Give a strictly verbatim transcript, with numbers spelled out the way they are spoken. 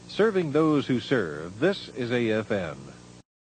Serving those who serve, this is A F N.